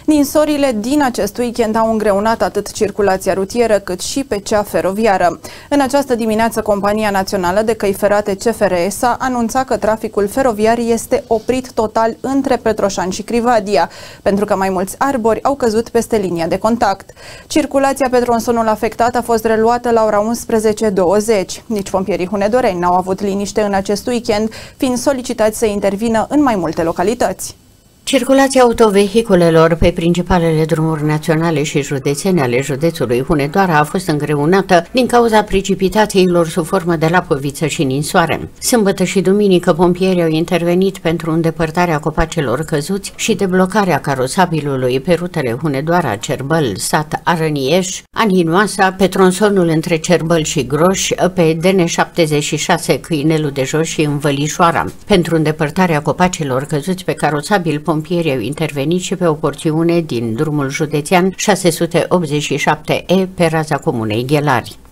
Ninsorile din acest weekend au îngreunat atât circulația rutieră cât și pe cea feroviară. În această dimineață, Compania Națională de Căi Ferate CFRS a anunțat că traficul feroviar este oprit total între Petroșani și Crivadia, pentru că mai mulți arbori au căzut peste linia de contact. Circulația pe tronsonul afectat a fost reluată la ora 11:20. Nici pompierii Hunedoreni n-au avut liniște în acest weekend, fiind solicitați să intervină în mai multe localități. Circulația autovehiculelor pe principalele drumuri naționale și județene ale județului Hunedoara a fost îngreunată din cauza precipitațiilor sub formă de lapoviță și ninsoare. Sâmbătă și duminică, pompierii au intervenit pentru îndepărtarea copacelor căzuți și deblocarea carosabilului pe rutele Hunedoara, Cerbăl, Sat, Arănieș, Aninoasa, pe tronsonul între Cerbăl și Groș, pe DN76 Câinelul de Jos și Învălișoara. Pentru îndepărtarea copacelor căzuți pe carosabil, pompierii au intervenit și pe o porțiune din drumul județean 687E pe raza comunei Ghelari.